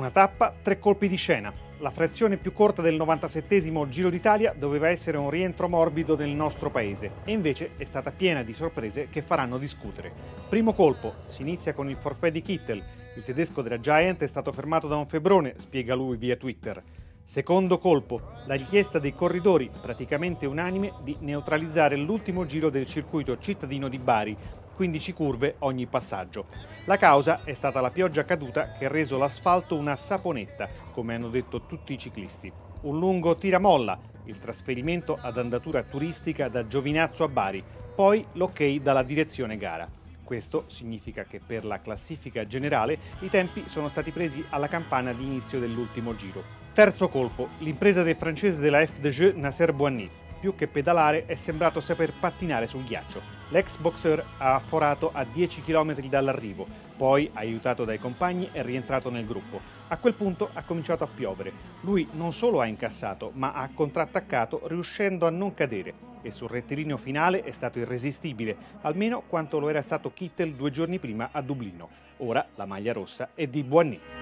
Una tappa, 3 colpi di scena. La frazione più corta del 97esimo Giro d'Italia doveva essere un rientro morbido nel nostro paese e invece è stata piena di sorprese che faranno discutere. Primo colpo, si inizia con il forfait di Kittel. Il tedesco della Giant è stato fermato da un febbrone, spiega lui via Twitter. Secondo colpo, la richiesta dei corridori, praticamente unanime, di neutralizzare l'ultimo giro del circuito cittadino di Bari, 15 curve ogni passaggio. La causa è stata la pioggia caduta che ha reso l'asfalto una saponetta, come hanno detto tutti i ciclisti. Un lungo tiramolla, il trasferimento ad andatura turistica da Giovinazzo a Bari, poi l'ok dalla direzione gara. Questo significa che per la classifica generale i tempi sono stati presi alla campana di inizio dell'ultimo giro. Terzo colpo, l'impresa del francese della FDJ Nasser Boigny. Più che pedalare è sembrato saper pattinare sul ghiaccio. L'ex boxer ha afforato a 10 km dall'arrivo, poi, aiutato dai compagni, è rientrato nel gruppo. A quel punto ha cominciato a piovere. Lui non solo ha incassato, ma ha contrattaccato riuscendo a non cadere. E sul rettilineo finale è stato irresistibile, almeno quanto lo era stato Kittel 2 giorni prima a Dublino. Ora la maglia rossa è di Boigny.